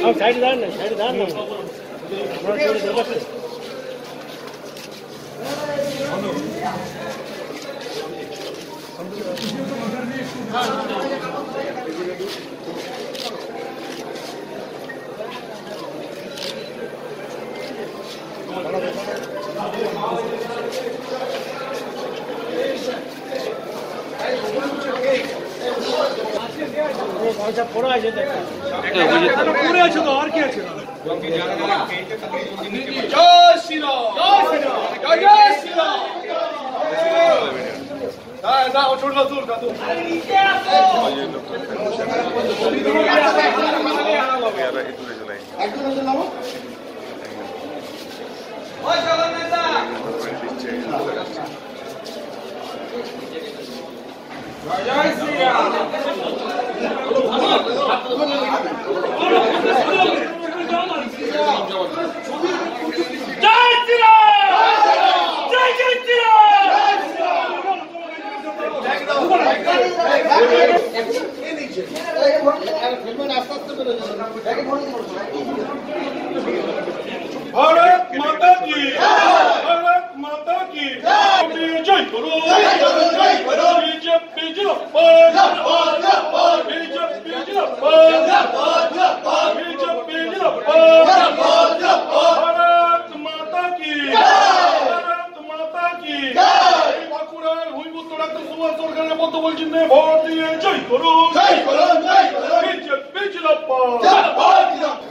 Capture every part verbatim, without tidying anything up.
Side দাঁড়ান না, side দাঁড়ান না। পড়ে আছে পড়ে আছে তো আর কি আছে জয় শ্রীরাম জয় জয় শ্রীরাম না না ও ছোট দূর কাটু একদম একদম নামো ওই চলো নেতা জয় জয় শ্রীরাম भारत माता की भारत माता की जय करो जय करो बीजेपी जिंदाबाद बीजेपी जिंदाबाद बीजेपी जिंदाबाद भारत माता की भारत माता की বাঁকুড়ার হইবুত্তর ডাক্তার সুভাষ সরকারের বক্তব্য চিহ্নে ভোট দিয়ে জয় করো জয় করো জয় করো বিজেপি জিন্দাবাদ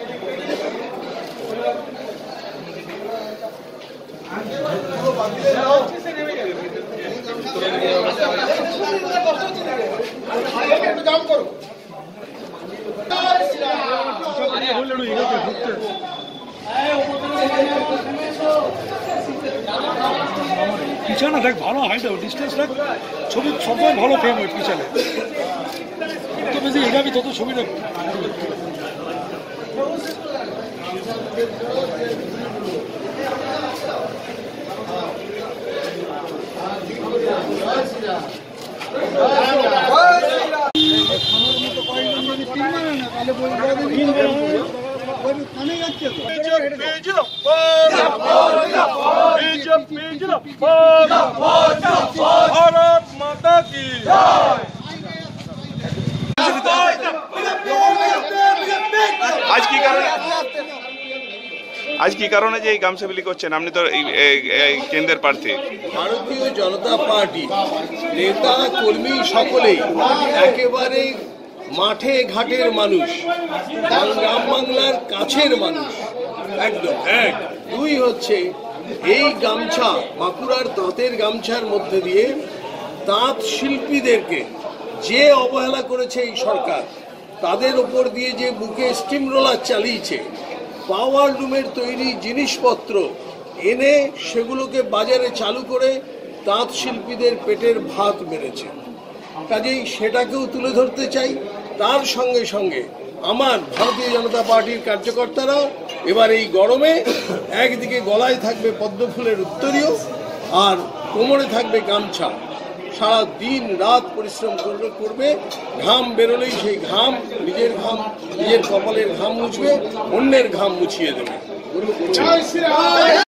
পিছনে দেখ ভালো হাইট হবে ডিস্টেন্স দেখ ছবি সবসময় ভালো ফ্রেম হয় পিছনে যত বেশি এগাবি তত ছবিটা भारत माता की আজ কি কারণে আজ কি কারণে যে এই গামছা বিলি করছেন আপনি তো এই কেন্দ্রের প্রার্থী? ভারতীয় জনতা পার্টি নেতা কর্মী সকলেই একেবারে মাঠে ঘাটের মানুষ, গ্রাম বাংলার কাছের মানুষ একদম। এক দুই হচ্ছে এই গামছা বাঁকুড়ার তাঁতের গামছার মধ্যে দিয়ে তাঁত শিল্পীদেরকে যে অবহেলা করেছে এই সরকার, তাদের ওপর দিয়ে যে বুকে স্টিম রোলার চালিয়েছে, পাওয়ার লুমের তৈরি জিনিসপত্র এনে সেগুলোকে বাজারে চালু করে তাঁত শিল্পীদের পেটের ভাত মেরেছে। কাজেই সেটাকেও তুলে ধরতে চাই। তার সঙ্গে সঙ্গে আমার ভারতীয় জনতা পার্টির কার্যকর্তারাও এবার এই গরমে একদিকে গলায় থাকবে পদ্মফুলের উত্তরীয় আর কোমরে থাকবে গামছা, সারা দিন রাত পরিশ্রম করবে করবে ঘাম বেরোলেই সেই ঘাম নিজের ঘাম নিজের কপালের ঘাম মুছবে, অন্যের ঘাম মুছিয়ে দেবে।